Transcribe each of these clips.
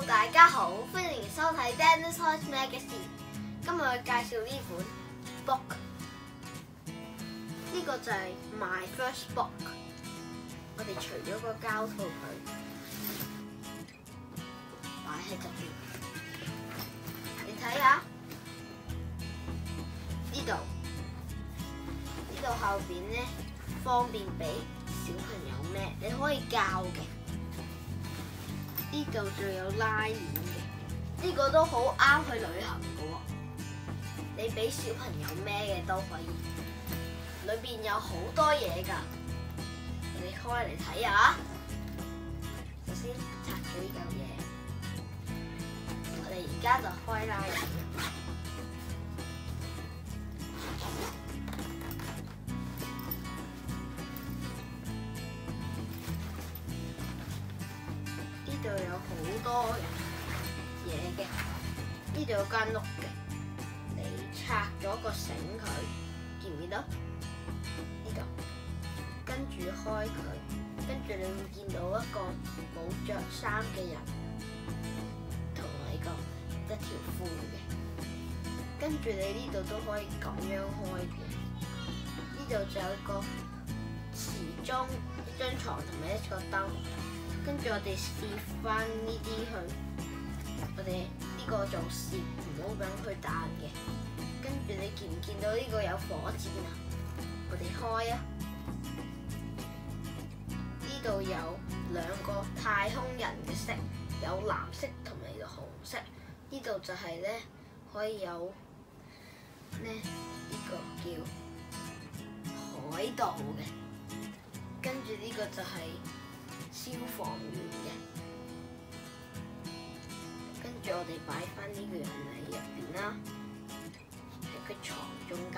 大家好，歡迎收睇 Dennis Toys Magazine。今日我介紹呢款 book， 呢個就係 My First Book。我哋除咗個膠套佢，擺喺側邊。你睇下呢度後邊咧，方便俾小朋友孭，你可以教嘅。呢度仲有拉鏈嘅，呢個都好啱去旅行嘅喎。你俾小朋友孭嘅都可以，裏邊有好多嘢㗎。你開嚟睇下，首先拆咗呢嚿嘢，我哋而家就開拉鏈。呢度有好多嘢嘅，呢度有間屋嘅，你拆咗個繩佢，見唔見到？呢度，跟住開佢，跟住你會見到一個冇着衫嘅人，同埋個一條褲嘅，跟住你呢度都可以咁樣開嘅。呢度仲有個時鐘、一張床同埋一個燈。跟住我哋攝翻呢啲去，我哋呢個做攝，唔好等佢彈嘅。跟住你見唔見到呢個有火箭啊？我哋開啊！呢度有兩個太空人嘅色，有藍色同埋紅色。呢度就係咧可以有咧呢個叫海盜嘅，跟住呢個就係消防員嘅，跟住我哋擺翻呢個人喺入邊啦，喺個床中間。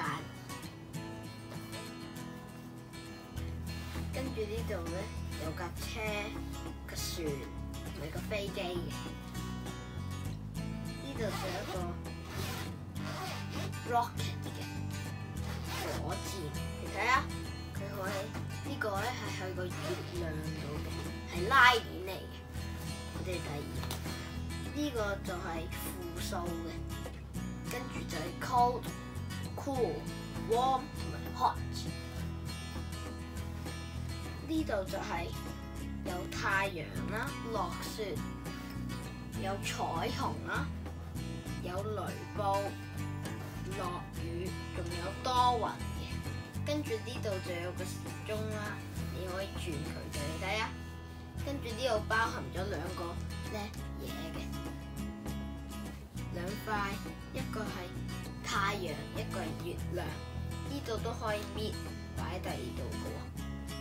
跟住呢度咧有架車、個船同埋個飛機嘅。呢度仲有一個 rocket 嘅火箭，你睇下佢可以呢個咧係去個月亮度嘅。係拉鏈嚟嘅，我哋第二呢個就係負數嘅，跟住就係 cold、cool、warm 同埋 hot。呢度就係有太陽啦、落雪、有彩虹啦、有雷暴、落雨，仲有多雲嘅。跟住呢度就有個時鐘啦，你可以轉佢嘅，你睇下。跟住呢度包含咗兩個咧嘢嘅，兩塊，一個係太陽，一個係月亮。呢度都可以搣，擺喺第二度嘅喎。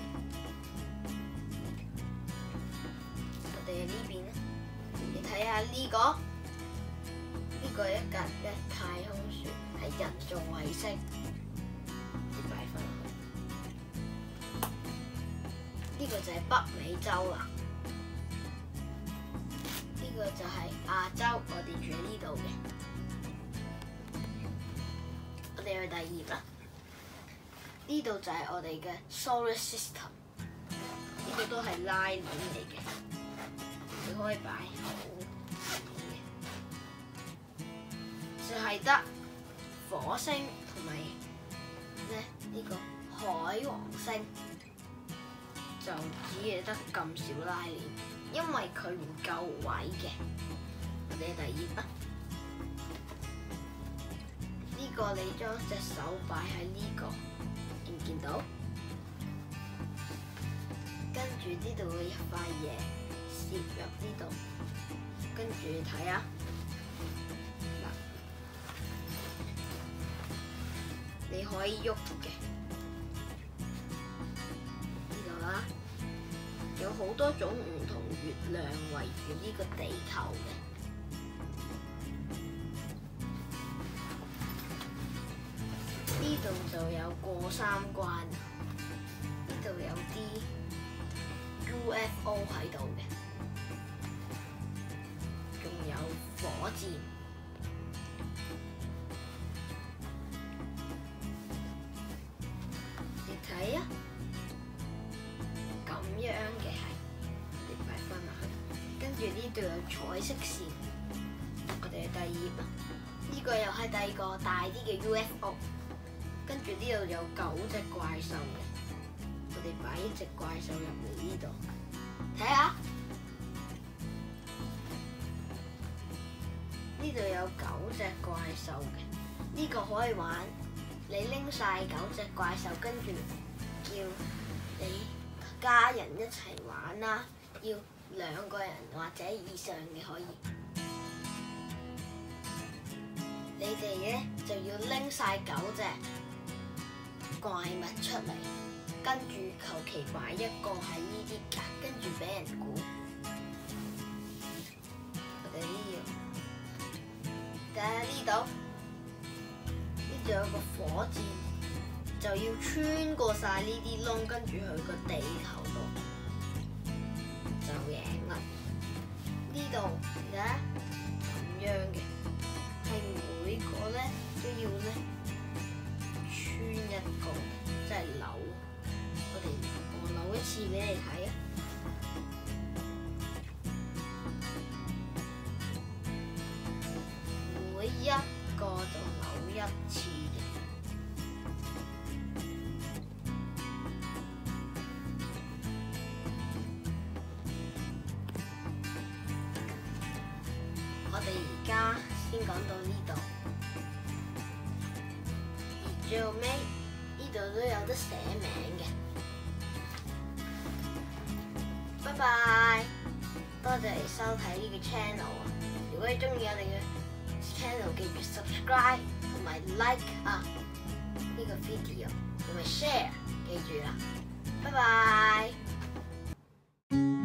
我哋喺呢邊咧，你睇下呢個一架咧太空船係人造衛星，你擺翻落去。呢個就係北美洲啦。呢個就係亞洲，我哋住喺呢度嘅。我哋去第二頁啦。呢度就係我哋嘅 Solar System。呢個都係拉鏈嚟嘅，你可以擺好嘅。就係得火星同埋咧呢個海王星，就只係得咁少拉鏈。因為佢唔夠位嘅，我哋第二頁啦。呢個你將隻手擺喺呢個，見唔見到？跟住呢度會有一塊嘢攝入呢度，跟住睇下嗱，你可以喐嘅呢度啦。有好多種唔同月亮圍住呢個地球嘅，呢度就有過三關，呢度有啲 UFO 喺度嘅，仲有火箭，你睇啊！咁樣嘅係，你擺翻落去，跟住呢度有彩色線。我哋嘅第二頁啦，呢個又係第二個大啲嘅 UFO。跟住呢度有9隻怪獸嘅，我哋擺一隻怪獸入嚟呢度，睇下。呢度有9隻怪獸嘅，呢個可以玩。你拎晒9隻怪獸，跟住叫你家人一齊玩啦。要2個人或者以上嘅可以。你哋咧就要拎晒9隻怪物出嚟，跟住求其擺一個喺呢啲格，跟住俾人估。我哋睇下呢度，呢度有個火箭，就要穿過晒呢啲窿，跟住去個地球度就贏啦。呢度睇下咁樣嘅，係每個咧都要咧穿一個，即係扭。我扭一次俾你睇啊！每一個就扭一次嘅。我哋而家先講到呢度，而最後尾呢度都有得寫名嘅。拜拜，多謝你收睇呢個 channel 啊！如果你中意我哋嘅 channel， 記住 subscribe 同埋 like 啊呢個 video，同埋 share，記住啦，拜拜。